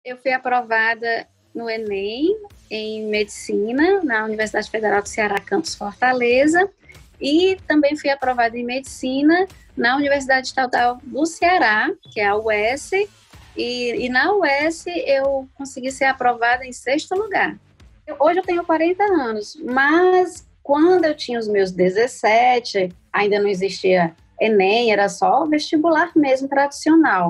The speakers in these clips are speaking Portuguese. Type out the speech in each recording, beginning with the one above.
Eu fui aprovada no Enem, em Medicina, na Universidade Federal do Ceará, campus Fortaleza, e também fui aprovada em Medicina na Universidade Estadual do Ceará, que é a UES, e na UES eu consegui ser aprovada em 6º lugar. Hoje eu tenho 40 anos, mas quando eu tinha os meus 17, ainda não existia Enem, era só vestibular mesmo, tradicional.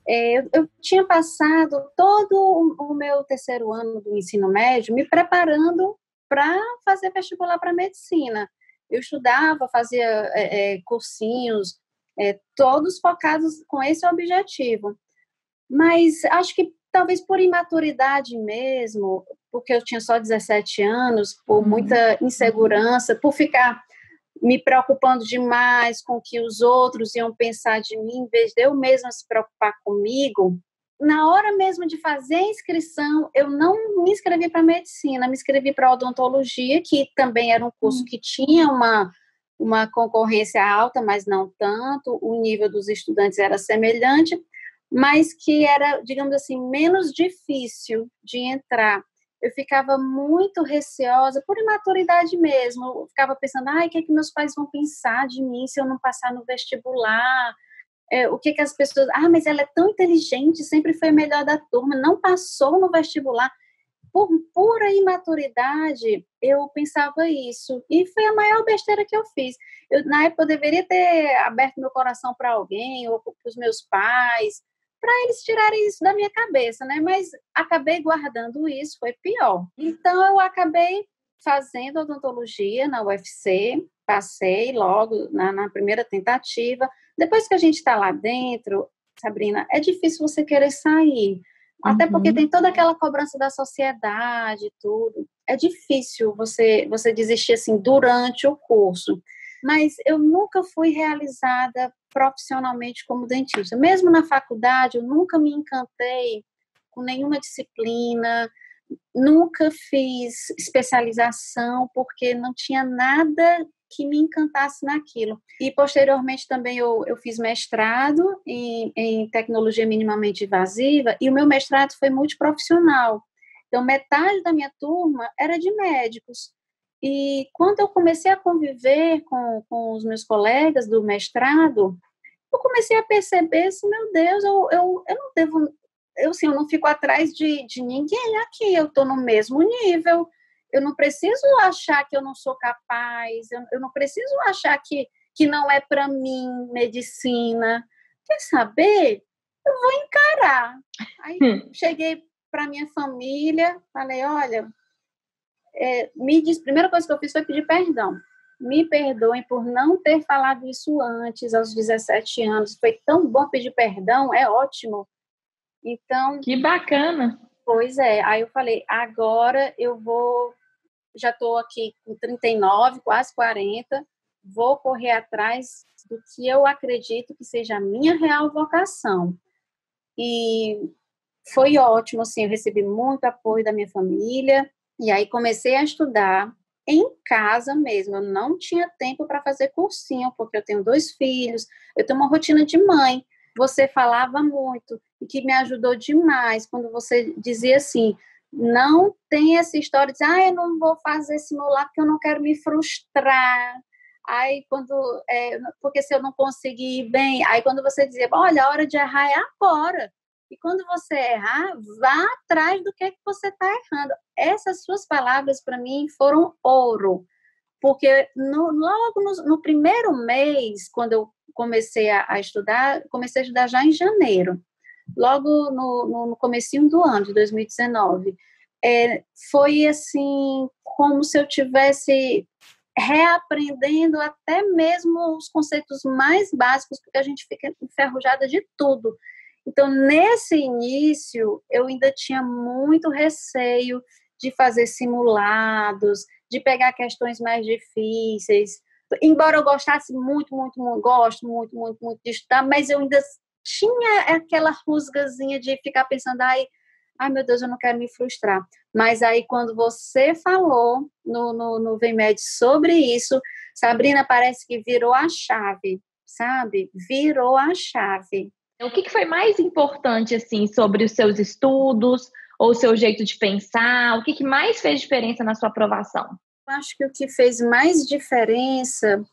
Eu tinha passado todo o meu 3º ano do ensino médio me preparando para fazer vestibular para medicina. Eu estudava, fazia cursinhos, todos focados com esse objetivo. Mas acho que talvez por imaturidade mesmo, porque eu tinha só 17 anos, por muita insegurança, por ficar me preocupando demais com o que os outros iam pensar de mim, em vez de eu mesma se preocupar comigo, na hora mesmo de fazer a inscrição, eu não me inscrevi para medicina, me inscrevi para odontologia, que também era um curso que tinha uma concorrência alta, mas não tanto, o nível dos estudantes era semelhante, mas que era, digamos assim, menos difícil de entrar. Eu ficava muito receosa, por imaturidade mesmo, eu ficava pensando, o que meus pais vão pensar de mim se eu não passar no vestibular, o que as pessoas, mas ela é tão inteligente, sempre foi a melhor da turma, não passou no vestibular. Por pura imaturidade, eu pensava isso, e foi a maior besteira que eu fiz. Na época, eu deveria ter aberto meu coração para alguém, ou para os meus pais, para eles tirarem isso da minha cabeça, né? Mas acabei guardando isso, foi pior. Então, eu acabei fazendo odontologia na UFC, passei logo na primeira tentativa. Depois que a gente está lá dentro, Sabrina, é difícil você querer sair. Até porque tem toda aquela cobrança da sociedade, tudo. É difícil você desistir assim durante o curso. Mas eu nunca fui realizada profissionalmente como dentista. Mesmo na faculdade, eu nunca me encantei com nenhuma disciplina, nunca fiz especialização, porque não tinha nada que me encantasse naquilo. E, posteriormente, também eu fiz mestrado em tecnologia minimamente invasiva, e o meu mestrado foi multiprofissional. Então, metade da minha turma era de médicos. E quando eu comecei a conviver com os meus colegas do mestrado, eu comecei a perceber assim, meu Deus, eu não devo... eu não fico atrás de ninguém aqui, eu estou no mesmo nível, eu não preciso achar que eu não sou capaz, eu não preciso achar que não é para mim medicina. Quer saber? Eu vou encarar. Aí cheguei para minha família, falei, olha, primeira coisa que eu fiz foi pedir perdão. Me perdoem por não ter falado isso antes, aos 17 anos. Foi tão bom pedir perdão, é ótimo. Então, que bacana. Pois é, aí eu falei, agora eu já estou aqui com 39, quase 40, vou correr atrás do que eu acredito que seja a minha real vocação. E foi ótimo, assim, eu recebi muito apoio da minha família, e aí comecei a estudar em casa mesmo, eu não tinha tempo para fazer cursinho, porque eu tenho 2 filhos, eu tenho uma rotina de mãe. Você falava muito, e que me ajudou demais, quando você dizia assim, não tem essa história de dizer, eu não vou fazer simular porque eu não quero me frustrar. Aí, porque se eu não conseguir ir bem, aí quando você dizia, olha, a hora de errar é agora. E quando você errar, vá atrás do que você está errando. Essas suas palavras, para mim, foram ouro. Porque logo no primeiro mês, quando eu comecei a estudar, comecei a estudar já em janeiro. Logo no comecinho do ano, de 2019. Foi assim, como se eu tivesse reaprendendo até mesmo os conceitos mais básicos, porque a gente fica enferrujada de tudo. Então, nesse início, eu ainda tinha muito receio de fazer simulados, de pegar questões mais difíceis. Embora eu gostasse muito, muito, muito, gosto muito, muito, muito de estudar, mas eu ainda tinha aquela rusgazinha de ficar pensando, ai meu Deus, eu não quero me frustrar. Mas aí, quando você falou no VMed sobre isso, Sabrina, parece que virou a chave, sabe? Virou a chave. O que foi mais importante, assim, sobre os seus estudos ou o seu jeito de pensar? O que mais fez diferença na sua aprovação? Eu acho que o que fez mais diferença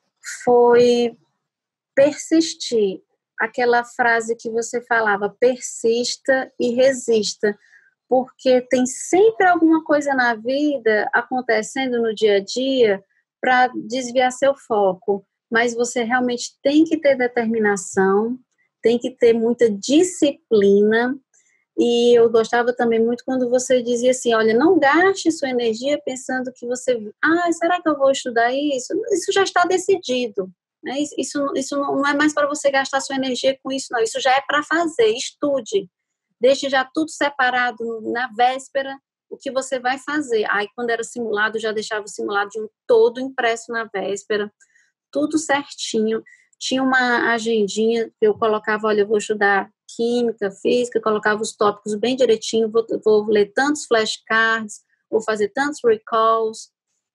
foi persistir. Aquela frase que você falava, persista e resista, porque tem sempre alguma coisa na vida acontecendo no dia a dia para desviar seu foco, mas você realmente tem que ter determinação, tem que ter muita disciplina. E eu gostava também muito quando você dizia assim, olha, não gaste sua energia pensando que você, será que eu vou estudar isso? Isso já está decidido, né? Isso não é mais para você gastar sua energia com isso, não. Isso já é para fazer, estude. Deixe já tudo separado na véspera, o que você vai fazer. Aí, quando era simulado, já deixava o simulado de todo impresso na véspera, tudo certinho. Tinha uma agendinha que eu colocava, olha, eu vou estudar química, física, colocava os tópicos bem direitinho, vou ler tantos flashcards, vou fazer tantos recalls,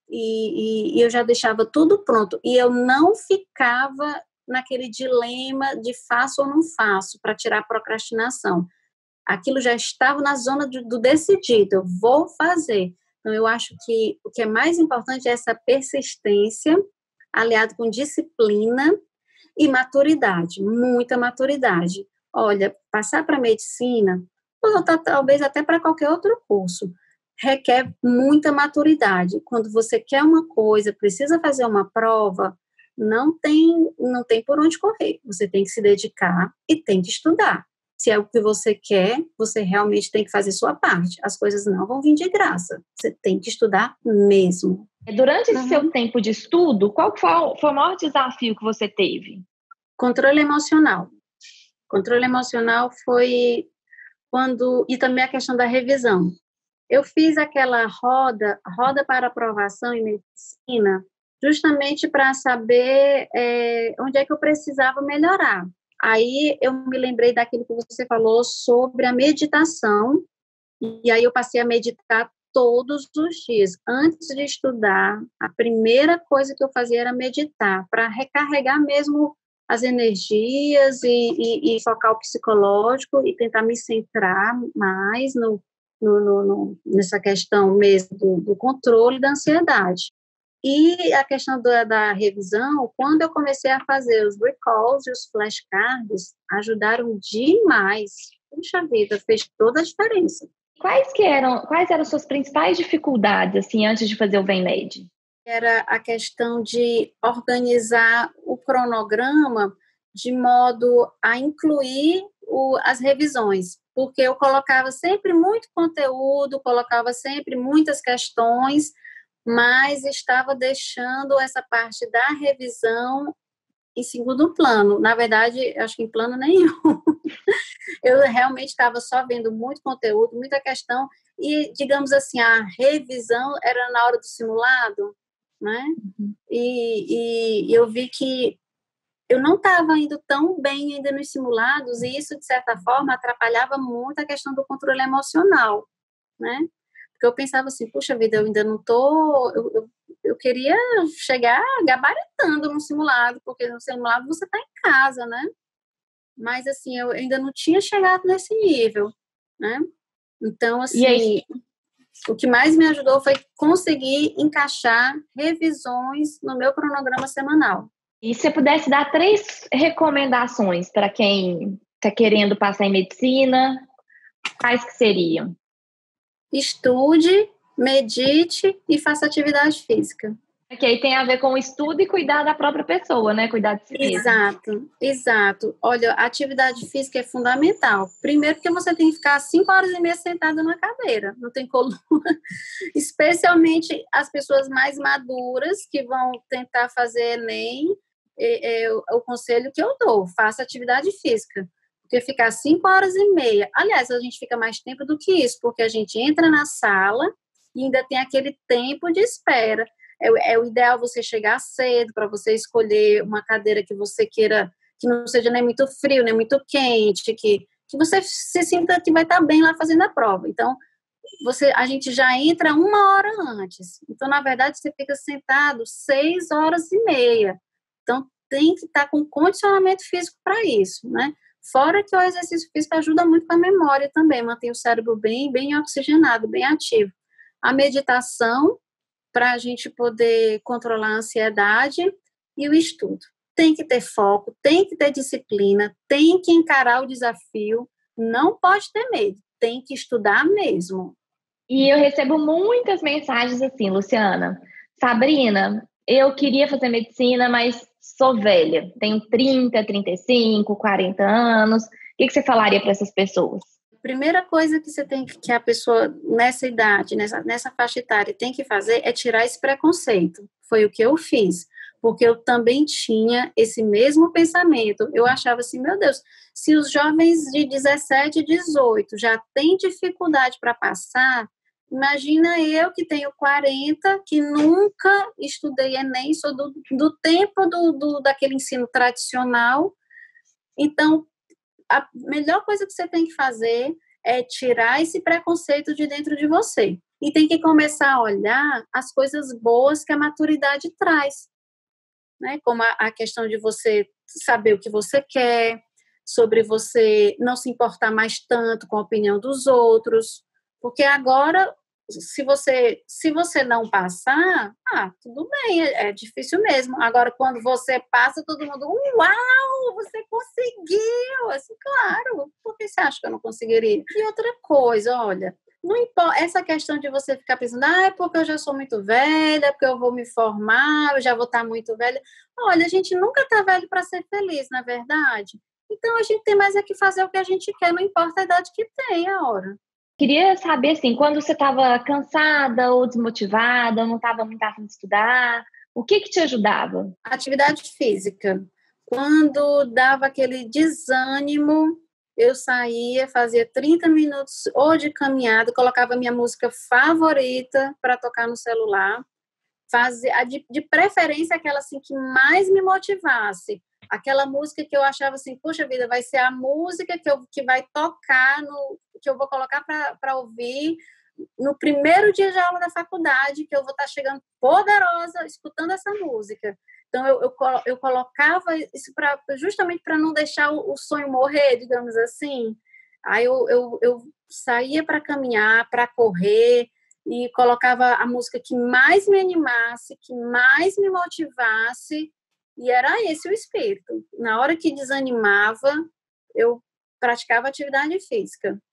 e eu já deixava tudo pronto. E eu não ficava naquele dilema de faço ou não faço, para tirar a procrastinação. Aquilo já estava na zona do decidido, eu vou fazer. Então, eu acho que o que é mais importante é essa persistência, aliado com disciplina e maturidade, muita maturidade. Olha, passar para medicina, ou talvez até para qualquer outro curso, requer muita maturidade. Quando você quer uma coisa, precisa fazer uma prova, não tem por onde correr. Você tem que se dedicar e tem que estudar. Se é o que você quer, você realmente tem que fazer sua parte. As coisas não vão vir de graça. Você tem que estudar mesmo. Durante esse seu tempo de estudo, qual foi o maior desafio que você teve? Controle emocional. Controle emocional foi quando... E também a questão da revisão. Eu fiz aquela roda para aprovação em medicina, justamente para saber onde é que eu precisava melhorar. Aí eu me lembrei daquilo que você falou sobre a meditação, e aí eu passei a meditar todos os dias. Antes de estudar, a primeira coisa que eu fazia era meditar, para recarregar mesmo as energias e focar o psicológico e tentar me centrar mais nessa questão mesmo do controle da ansiedade. E a questão da revisão, quando eu comecei a fazer os recalls e os flashcards, ajudaram demais. Puxa vida, fez toda a diferença. Quais eram suas principais dificuldades, assim, antes de fazer o VENED? Era a questão de organizar o cronograma de modo a incluir as revisões, porque eu colocava sempre muito conteúdo, colocava sempre muitas questões, mas estava deixando essa parte da revisão em segundo plano. Na verdade, acho que em plano nenhum. Eu realmente estava só vendo muito conteúdo, muita questão, e, digamos assim, a revisão era na hora do simulado, né? E eu vi que eu não estava indo tão bem ainda nos simulados, e isso, de certa forma, atrapalhava muito a questão do controle emocional, né? Porque eu pensava assim, puxa vida, eu ainda não estou... Eu queria chegar gabaritando no simulado, porque no simulado você está em casa, né? Mas, assim, eu ainda não tinha chegado nesse nível, né? Então, assim, o que mais me ajudou foi conseguir encaixar revisões no meu cronograma semanal. E se você pudesse dar 3 recomendações para quem está querendo passar em medicina, quais que seriam? Estude, medite e faça atividade física. Que aí tem a ver com o estudo e cuidar da própria pessoa, né? Cuidar de si mesmo. Exato. Olha, a atividade física é fundamental. Primeiro porque você tem que ficar 5 horas e meia sentada na cadeira, não tem coluna. Especialmente as pessoas mais maduras que vão tentar fazer ENEM, o conselho que eu dou, faça atividade física. Porque ficar 5 horas e meia, aliás, a gente fica mais tempo do que isso, porque a gente entra na sala e ainda tem aquele tempo de espera. É o ideal você chegar cedo para você escolher uma cadeira que você queira, que não seja nem muito frio, nem muito quente, que você se sinta que vai estar bem lá fazendo a prova. Então, a gente já entra 1 hora antes. Então, na verdade, você fica sentado 6 horas e meia. Então, tem que estar com condicionamento físico para isso, né? Fora que o exercício físico ajuda muito com a memória também, mantém o cérebro bem oxigenado, bem ativo. A meditação, para a gente poder controlar a ansiedade, e o estudo. Tem que ter foco, tem que ter disciplina, tem que encarar o desafio, não pode ter medo, tem que estudar mesmo. E eu recebo muitas mensagens assim, Luciana, Sabrina, eu queria fazer medicina, mas sou velha, tenho 30, 35, 40 anos. O que você falaria para essas pessoas? Primeira coisa que você tem que a pessoa nessa idade, nessa faixa etária tem que fazer é tirar esse preconceito. Foi o que eu fiz, porque eu também tinha esse mesmo pensamento. Eu achava assim, meu Deus, se os jovens de 17, 18 já têm dificuldade para passar, imagina eu que tenho 40, que nunca estudei Enem, sou do tempo daquele ensino tradicional. Então, a melhor coisa que você tem que fazer é tirar esse preconceito de dentro de você. E tem que começar a olhar as coisas boas que a maturidade traz, né? Como a questão de você saber o que você quer, sobre você não se importar mais tanto com a opinião dos outros, porque agora, se você não passar, tudo bem, é difícil mesmo. Agora, quando você passa, todo mundo, uau, você conseguiu! Assim, claro, por que você acha que eu não conseguiria? E outra coisa, olha, não importa, essa questão de você ficar pensando, é porque eu já sou muito velha, porque eu vou me formar, eu já vou estar muito velha. Olha, a gente nunca está velho para ser feliz, na verdade. Então, a gente tem mais é que fazer o que a gente quer, não importa a idade que tem, a hora. Queria saber, assim, quando você estava cansada ou desmotivada, não estava muito afim de estudar, o que te ajudava? Atividade física. Quando dava aquele desânimo, eu saía, fazia 30 minutos ou de caminhada, colocava minha música favorita para tocar no celular, fazia, de preferência aquela assim que mais me motivasse, aquela música que eu achava assim, puxa vida, vai ser a música que vai tocar, que eu vou colocar para ouvir no primeiro dia de aula da faculdade, que eu vou estar chegando poderosa escutando essa música. Então, eu colocava isso justamente para não deixar o sonho morrer, digamos assim. Aí eu saía para caminhar, para correr, e colocava a música que mais me animasse, que mais me motivasse, e era esse o espírito. Na hora que desanimava, eu praticava atividade física.